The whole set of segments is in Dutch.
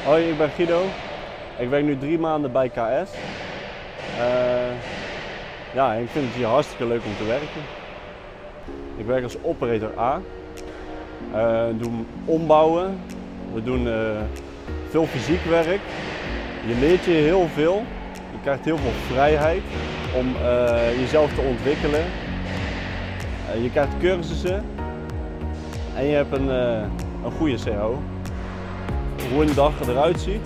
Hoi, ik ben Guido. Ik werk nu 3 maanden bij KS. Ja, ik vind het hier hartstikke leuk om te werken. Ik werk als operator A. We doen ombouwen. We doen veel fysiek werk. Je leert je heel veel. Je krijgt heel veel vrijheid om jezelf te ontwikkelen. Je krijgt cursussen. En je hebt een goede CO. Hoe een dag eruit ziet.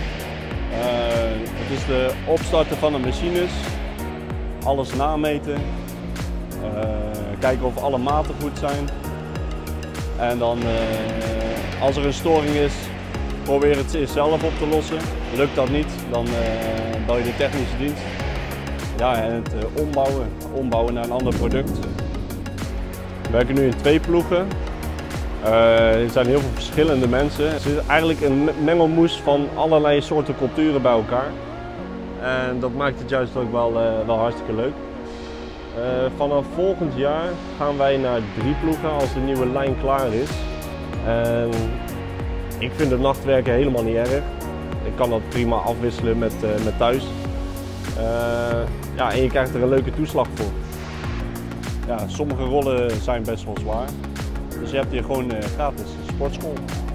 Het is de opstarten van de machines, alles nameten, kijken of alle maten goed zijn. En dan als er een storing is, probeer het eerst zelf op te lossen. Lukt dat niet, dan bel je de technische dienst. Ja, en het ombouwen naar een ander product. We werken nu in 2 ploegen. Er zijn heel veel verschillende mensen. Het is eigenlijk een mengelmoes van allerlei soorten culturen bij elkaar. En dat maakt het juist ook wel hartstikke leuk. Vanaf volgend jaar gaan wij naar 3 ploegen als de nieuwe lijn klaar is. En ik vind het nachtwerken helemaal niet erg. Ik kan dat prima afwisselen met thuis. Ja, en je krijgt er een leuke toeslag voor. Ja, sommige rollen zijn best wel zwaar. Dus je hebt hier gewoon gratis sportschool.